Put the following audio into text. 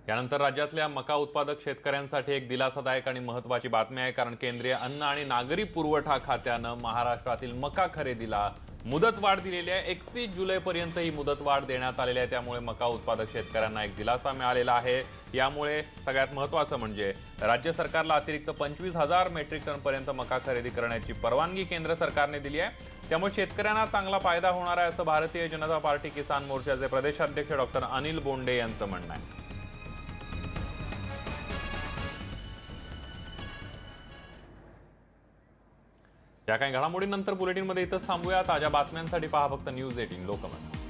यानंतर राज्यातल्या मका उत्पादक शेतकऱ्यांसाठी एक दिलासादायक आणि महत्त्वाची बातमी आहे, कारण केंद्रीय अन्न आणि नागरी पुरवठा खात्यानं महाराष्ट्रातील मका खरेदीला मुदतवाढ दिलेली आहे। 31 जुलैपर्यंत ही मुदतवाढ देण्यात आलेली आहे। त्यामुळे मका उत्पादक शेतकऱ्यांना एक दिलासा मिळालेला आहे। यामुळे सगळ्यात महत्त्वाचं म्हणजे राज्य सरकारला अतिरिक्त 25,000 मेट्रिक टन पर्यंत मका खरेदी करण्याची परवानगी केंद्र सरकारने दिली आहे। त्यामुळे शेतकऱ्यांना चांगला फायदा होणार आहे असं भारतीय जनता पार्टी किसान मोर्चाचे प्रदेशाध्यक्ष डॉक्टर अनिल बोंडे यांचं म्हणणं आहे। या काही घडामोडींनंतर बुलेटिनमध्ये इथंच थांबूया। ताज्या बातम्यांसाठी पहा फक्त न्यूज 18 लोकमत।